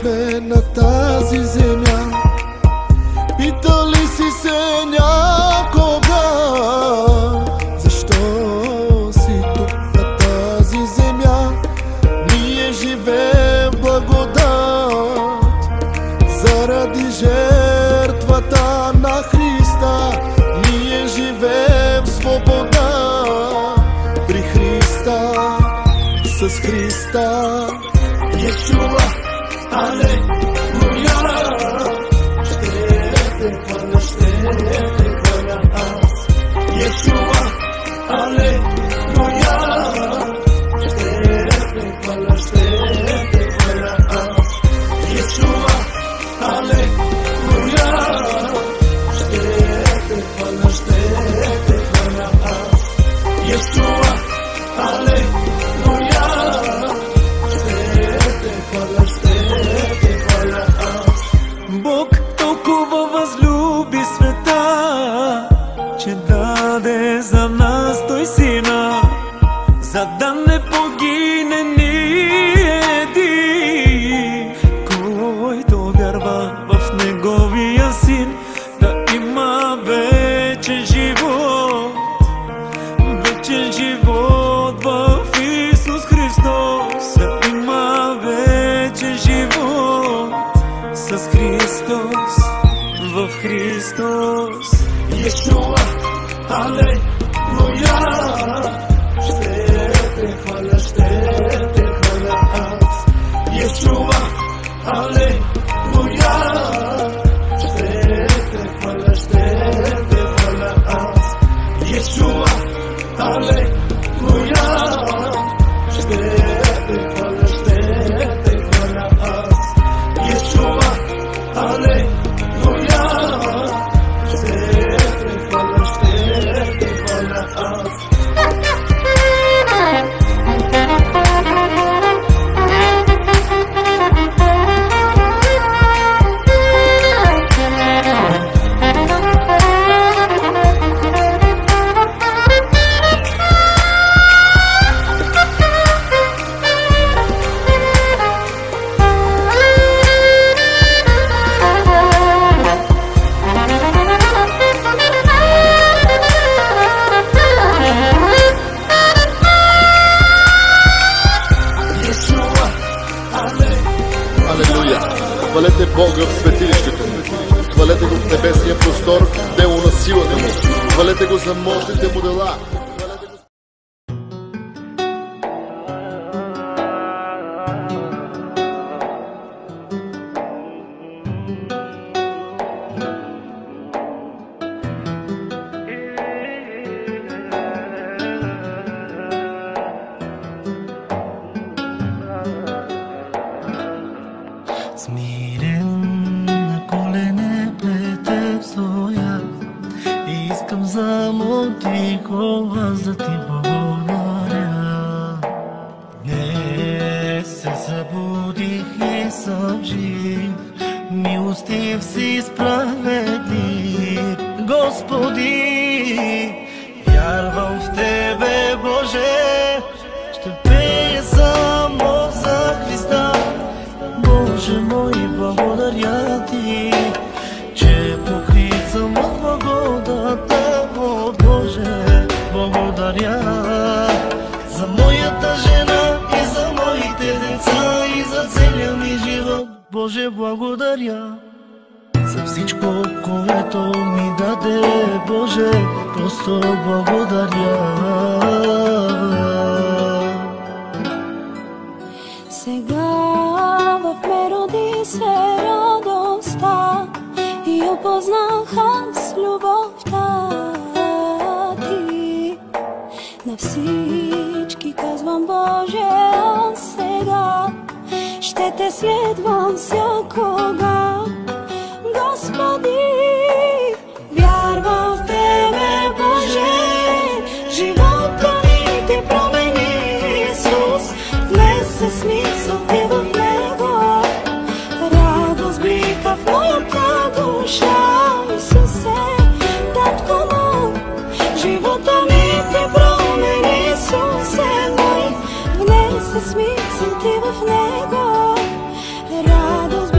живее на тази земя. Питали си се някога защо си тук на тази земя? Ние живеем в благодат заради жертвата на Христа. Ние живеем в свобода при Христа, с Христа. Йешуа, алелуя, ще те хваля аз. Йешуа, алелуя, ще те хваля аз. Йешуа, алелуя, ще те хваля аз. Йешуа, алелуя, Бог толкова възлюби света, че даде за нас Той Сина, за да не погине ни един, който вярва в Неговия Син, да има вечен живот, вечен живот в Исус Христос, да има вечен живот с Христос, в Христос. Йешуа, алелуя, ще те хваля аз. Йешуа, алелуя, ще те хваля аз. Йешуа, алелуя, ще те хваля аз. Йешуа, алелуя, ще те хваля аз. Хвалете Бога в светилището му, хвалете го в небесния простор, дело на силата му, хвалете го за мощните му дела. Смирен на колене пред теб стоя, искам само тихо аз да ти благодаря. Днес се събудих и съм жив, милостив си справедлив, Господи, вярвам в Тебе, Боже, ще пея само за Христа. Боже мой, благодаря Ти, че покрит съм от благодата. О, Боже, благодаря за моята жена и за моите деца и за целия ми живот. Боже, благодаря за всичко, което ми даде. Боже, просто благодаря. Сега в ме роди се радостта и опознах аз любовта Ти. На всички казвам, Боже, от сега ще Те следвам всякога. Господи, вярвам в Тебе, Боже, живота ми Ти промени, Исус. Днес е смисъл Ти в него, радост блика в моята душа. Исусе, Татко мой, живота ми Ти промени, Исусе мой. Внесе смисъл Ти в него, радост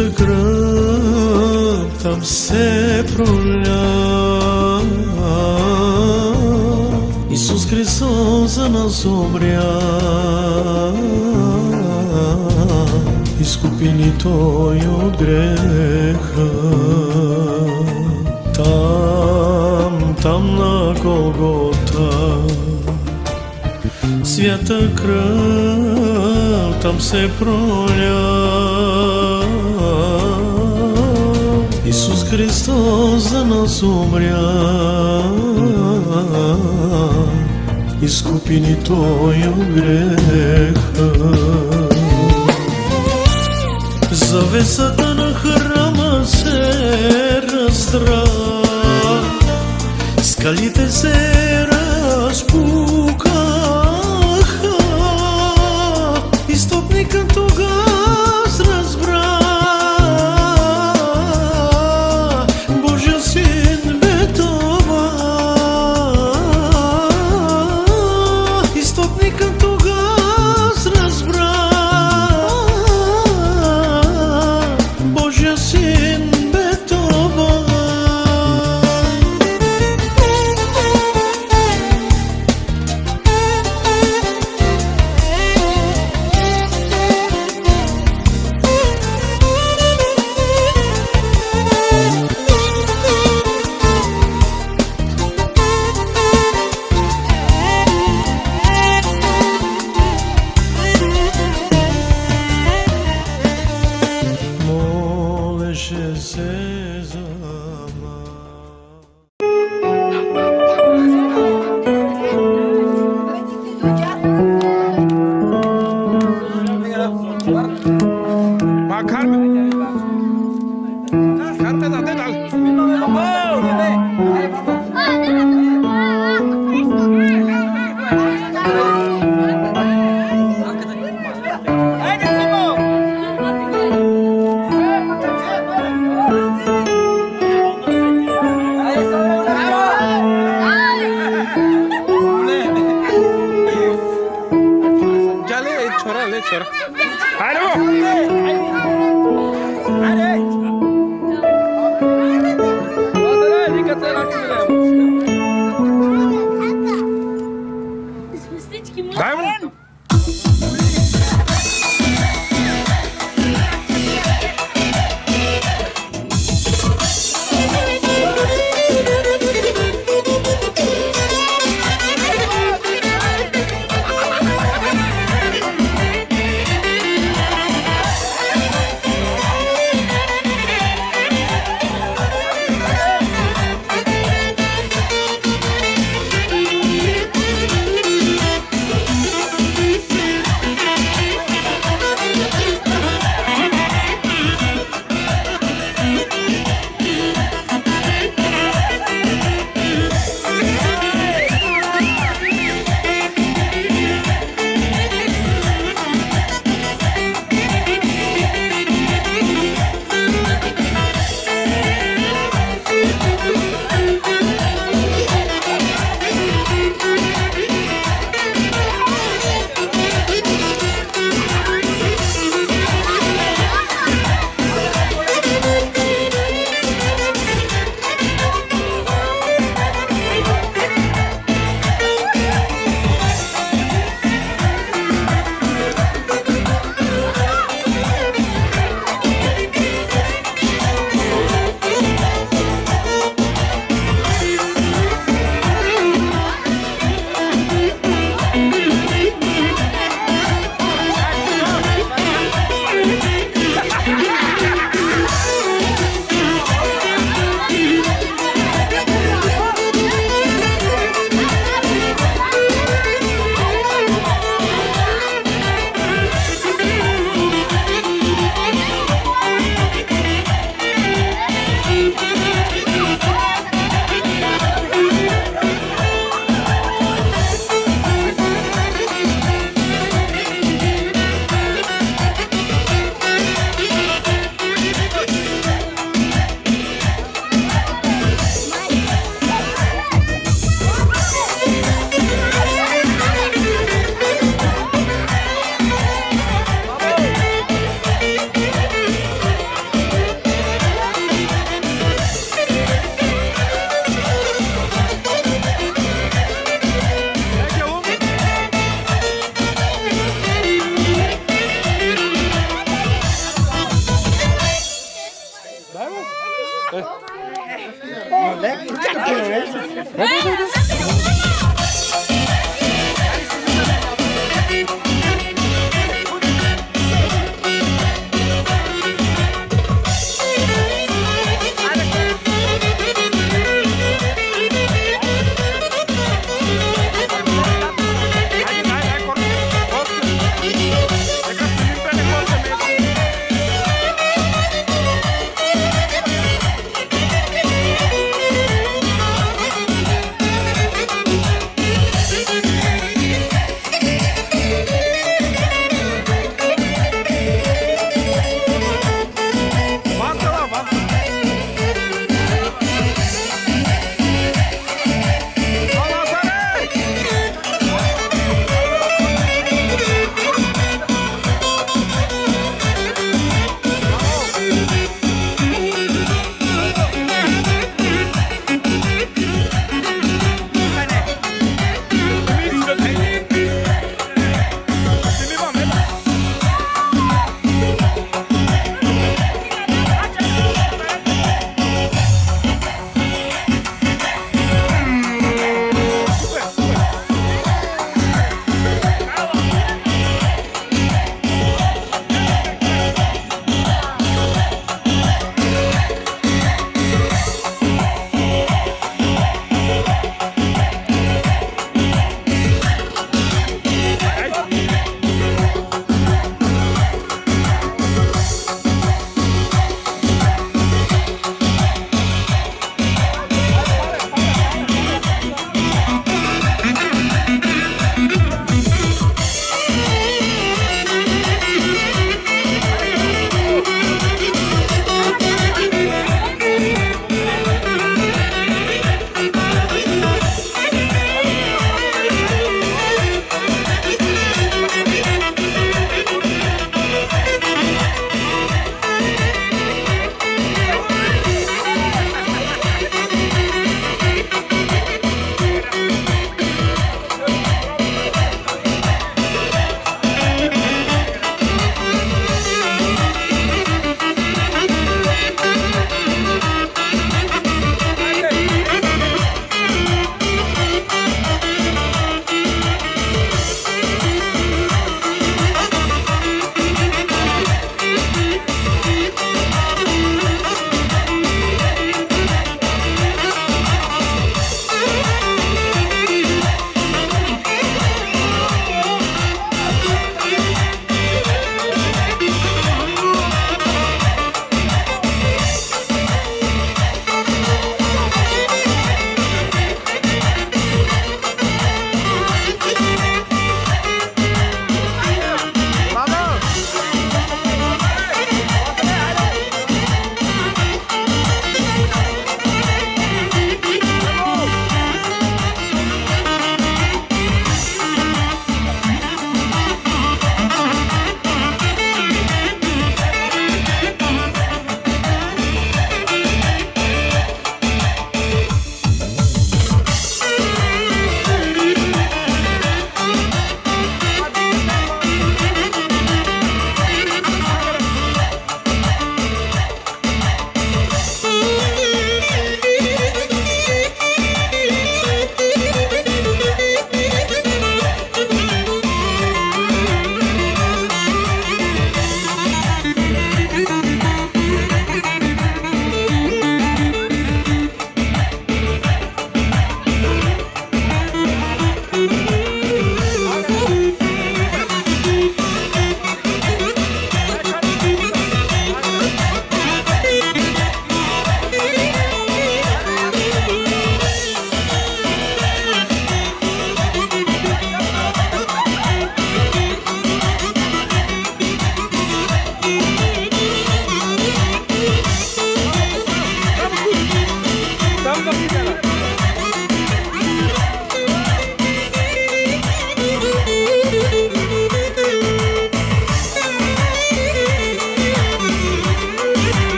Свята кръв там се проля. Исус Христос за нас умря, изкупи ни Той от греха. Там на Голгота, свята кръв там се проля. Исус Христос за нас умря, изкупи ни Той от греха. Завесата на храма се раздра, скалите се разпукаха, изтопникът тогаз разбра, Божия син бе това. Изтопникът тогаз разбра, Божия син бе това. Молеше се за छोरा अरे वो